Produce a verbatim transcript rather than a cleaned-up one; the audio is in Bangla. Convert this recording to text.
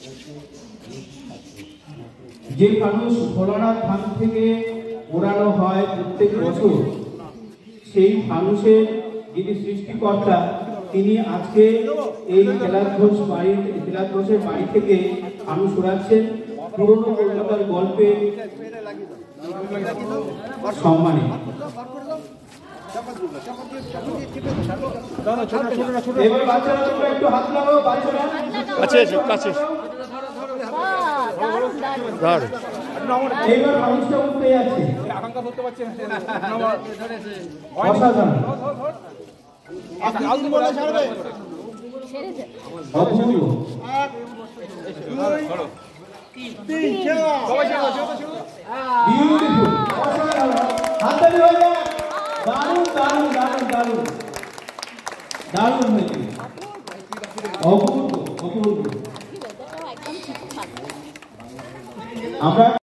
যে ফানুস ভোলানাথ ধাম থেকে ওড়ানো হয় প্রত্যেক বছর, সেই ফানুসের যিনি সৃষ্টিকর্তা তিনি আজকে এই খেলাত ঘোষ বাড়ি খেলাত ঘোষের বাড়ি থেকে ফানুস ওড়াচ্ছেন পুরনো কলকাতার গল্পে সম্মানে। এবার বাচ্চারা তোমরা একটু হাত লাগাও, বাচ্চারা কাছে এসো, কাছে এসো। এইবার মানুষটা উঠতে যাচ্ছে, অসাধারণ অপূর্ব। বিউটিফুল, অসাধারণ, হাততালি হয়ে যায়। দারুণ দারুণ দারুণ দারুণ দারুণ হয়েছে, অপূর্ব অপূর্ব। আমরা